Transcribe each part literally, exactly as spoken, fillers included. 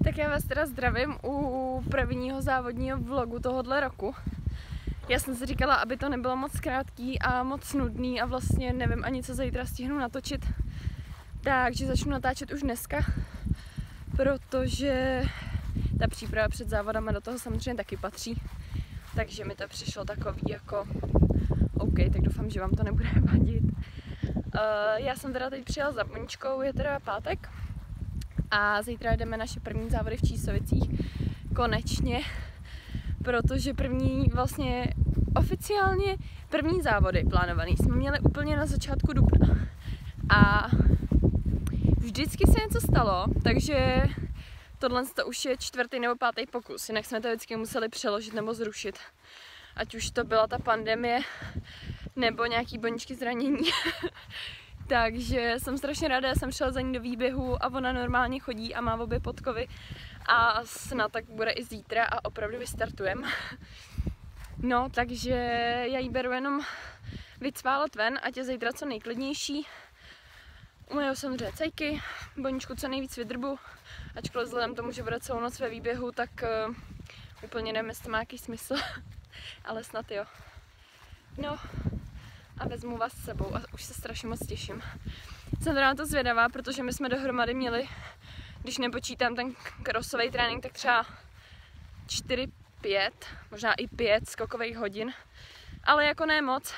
Tak já vás teda zdravím u prvního závodního vlogu tohohle roku. Já jsem si říkala, aby to nebylo moc krátký a moc nudný a vlastně nevím ani, co zítra stihnu natočit. Takže začnu natáčet už dneska, protože ta příprava před závodama do toho samozřejmě taky patří. Takže mi to přišlo takový jako OK, tak doufám, že vám to nebude vadit. Uh, já jsem teda teď přijela za Boničkou, je teda pátek. A zítra jdeme naše první závody v Čísovicích. Konečně. Protože první vlastně oficiálně první závody plánovaný jsme měli úplně na začátku dubna. A vždycky se něco stalo, takže tohle to už je čtvrtý nebo pátý pokus. Jinak jsme to vždycky museli přeložit nebo zrušit. Ať už to byla ta pandemie nebo nějaký Boničky zranění. Takže jsem strašně ráda, já jsem šla za ní do výběhu a ona normálně chodí a má obě podkovy a snad tak bude i zítra a opravdu vystartujem. No, takže já jí beru jenom vycválat ven, ať je zítra co nejklidnější. Umyju samozřejmě cejky, Boničku co nejvíc vydrbu, ačkoliv vzhledem tomu, že bude celou noc ve výběhu, tak uh, úplně nevím, jestli to má jaký smysl, ale snad jo. No. A vezmu vás s sebou a už se strašně moc těším. Jsem teda na to zvědavá, protože my jsme dohromady měli, když nepočítám ten crossový trénink, tak třeba čtyři pět, možná i pět skokových hodin, ale jako ne moc.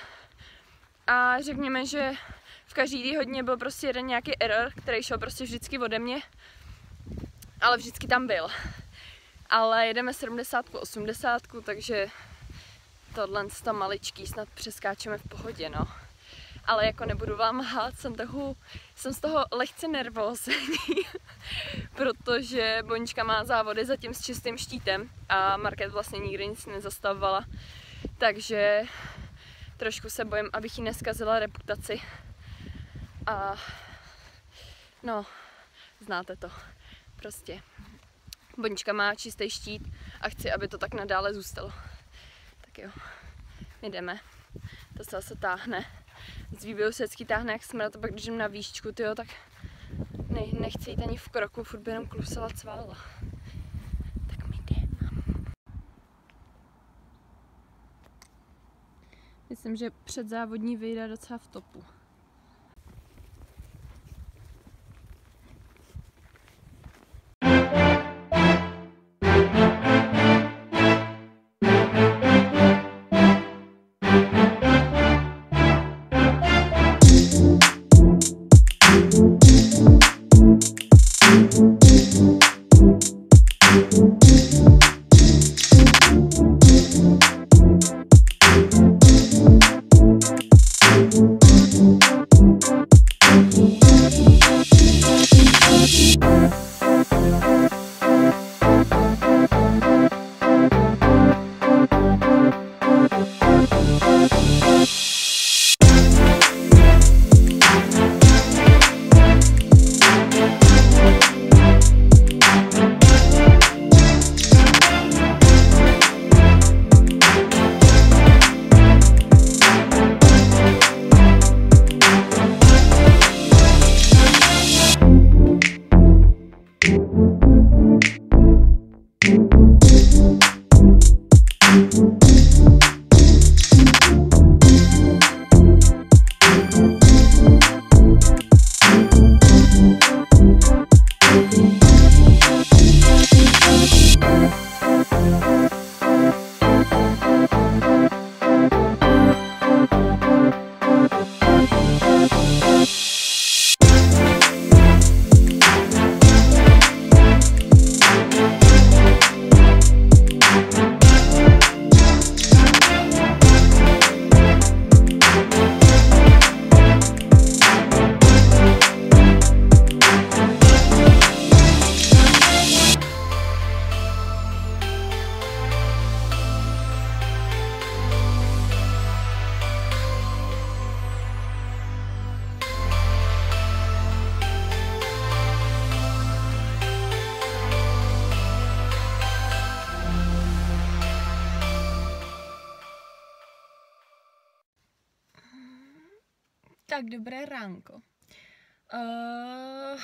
A řekněme, že v každý hodině byl prostě jeden nějaký error, který šel prostě vždycky ode mě, ale vždycky tam byl. Ale jedeme sedmdesátku, osmdesátku, takže tohle to maličký snad přeskáčeme v pohodě, no. Ale jako nebudu vám lhát, jsem, toho, jsem z toho lehce nervózní, protože Bonička má závody zatím s čistým štítem a Market vlastně nikdy nic nezastavovala, takže trošku se bojím, abych jí neskazila reputaci. A no, znáte to, prostě. Bonička má čistý štít a chci, aby to tak nadále zůstalo. Tak jo, my jdeme. To se zase táhne. Z výběhu se vždycky táhne jak smrad, a pak když jdu na výščku, tyjo, tak ne, nechci jít ani v kroku, furt by jenom klusala cvála. Tak my jdeme. Myslím, že předzávodní vyjde docela v topu. Tak dobré ránko. Uh,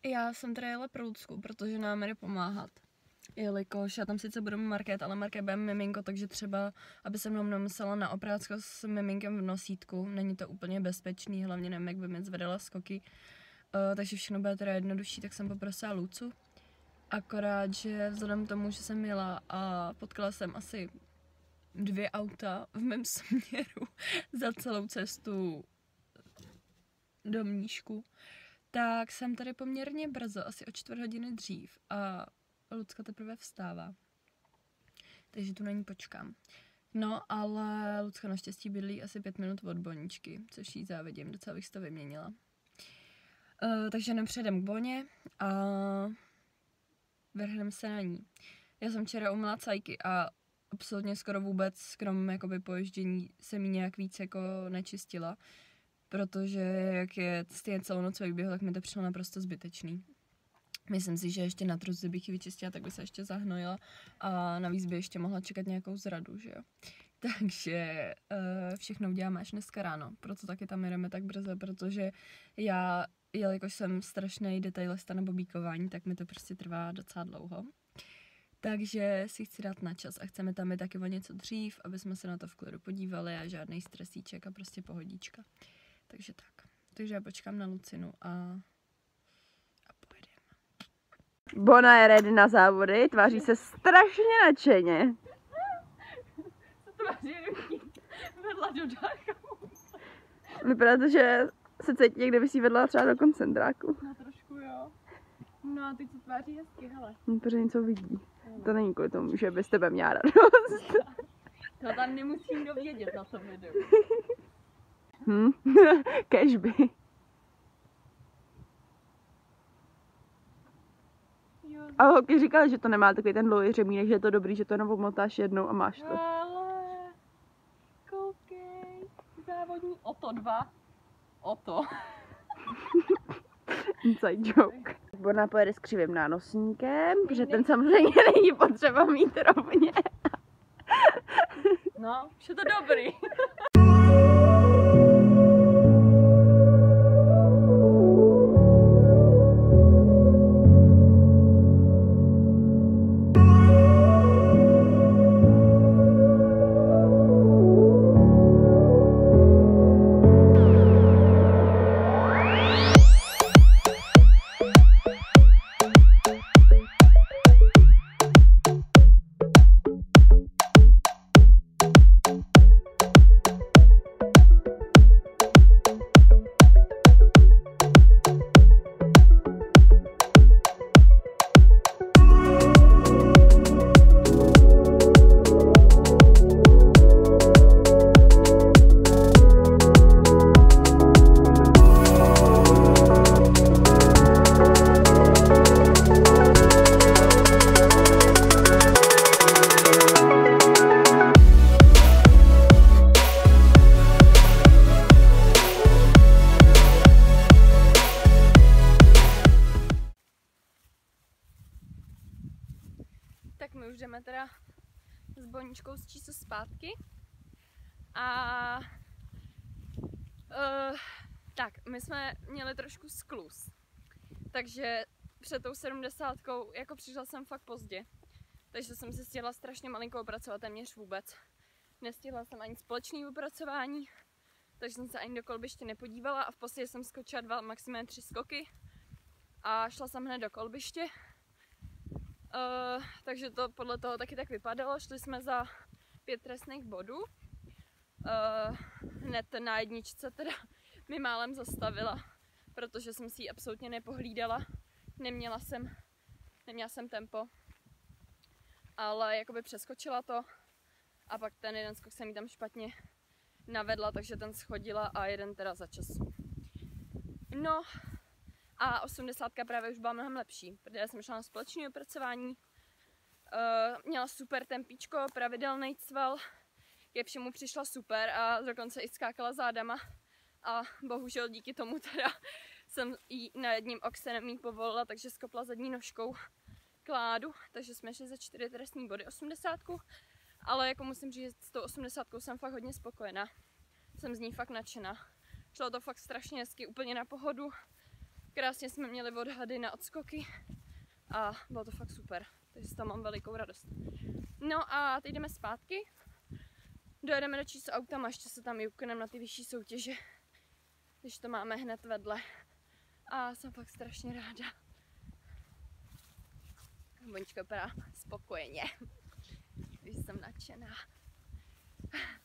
já jsem teda jela pro Lucku, protože nám jde pomáhat. Jelikož já tam sice budu market, ale market bude miminko, takže třeba, aby se mnou nemusela na oprátko s miminkem v nosítku. Není to úplně bezpečný, hlavně nevím, jak by mi zvedala skoky. Uh, takže všechno bude teda jednodušší, tak jsem poprosila Lucu. Akorát, že vzhledem k tomu, že jsem jela a potkala jsem asi dvě auta v mém směru za celou cestu do Mníšku, tak jsem tady poměrně brzo, asi o čtvrt hodiny dřív a Lucka teprve vstává. Takže tu na ní počkám. No, ale Lucka naštěstí bydlí asi pět minut od Boničky, což jí závidím, docela bych si to vyměnila. Uh, takže nepředem k Boně a vrhneme se na ní. Já jsem včera umyla cajky a absolutně skoro vůbec, krom jakoby poježdění, jsem jí nějak víc jako nečistila, protože jak je stejně celou noc vyběhl, tak mi to přišlo naprosto zbytečný. Myslím si, že ještě na truzi bych ji vyčistila, tak by se ještě zahnojila a navíc by ještě mohla čekat nějakou zradu, že jo. Takže uh, všechno uděláme až dneska ráno, proto taky tam jdeme tak brzo, protože já, jelikož jsem strašný detailista na bobíkování, tak mi to prostě trvá docela dlouho. Takže si chci dát na čas a chceme tam jít taky o něco dřív, aby jsme se na to v klidu podívali a žádný stresíček a prostě pohodička. Takže tak. Takže já počkám na Lucinu a, a pojedeme. Bona je ready na závody, tváří se strašně nadšeně. Co tváří vedla do Dachau. Vypadá to, že se cítí někde vysí vedla třeba do koncentráku. No trošku jo. No a ty co tváří hezky, hele. No, protože něco vidí. To není kvůli tomu, že by z tebe měla radost. To tam nemusí nikdo vědět na tom videu. Hm, kežby. A holky říkali, že to nemá takový ten dlouhý řemínek, že je to dobrý, že to jenom obmotáš jednou a máš to. Ale koukej, závodní o to dva. O to. Inside joke. Bona pojede s křivým nánosníkem, protože ten samozřejmě není potřeba mít rovně. No, už je to dobrý. Tak my už jdeme teda s Boničkou z číslo zpátky. A uh, tak, my jsme měli trošku skluz. Takže před tou sedmdesátkou, jako přišla jsem fakt pozdě. Takže jsem si stihla strašně malinko opracovat, téměř vůbec. Nestihla jsem ani společné opracování, takže jsem se ani do kolbiště nepodívala a v podstatě jsem skočila dva, maximálně tři skoky. A šla jsem hned do kolbiště. Uh, takže to podle toho taky tak vypadalo. Šli jsme za pět trestných bodů. Uh, hned na jedničce teda mi málem zastavila, protože jsem si ji absolutně nepohlídala. Neměla jsem, neměla jsem tempo, ale jakoby přeskočila to a pak ten jeden skok jsem jí tam špatně navedla, takže ten schodila a jeden teda za čas. No a osmdesátka právě už byla mnohem lepší, protože jsem šla na společné opracování. Uh, měla super tempíčko, pravidelný cval, ke všemu přišla super a dokonce i skákala zádama. A bohužel díky tomu teda jsem jí na jedním oxenem jí povolila, takže skopla zadní nožkou kládu, takže jsme šli za čtyři trestní body osmdesátku. Ale jako musím říct, s tou osmdesátkou jsem fakt hodně spokojená. Jsem z ní fakt nadšená. Šlo to fakt strašně hezky, úplně na pohodu. Krásně jsme měli odhady na odskoky a bylo to fakt super, takže z toho mám velikou radost. No a teď jdeme zpátky, dojedeme do číslo autama, ještě se tam jukneme na ty vyšší soutěže, když to máme hned vedle. A jsem fakt strašně ráda. Bonička vypadá spokojeně, když jsem nadšená.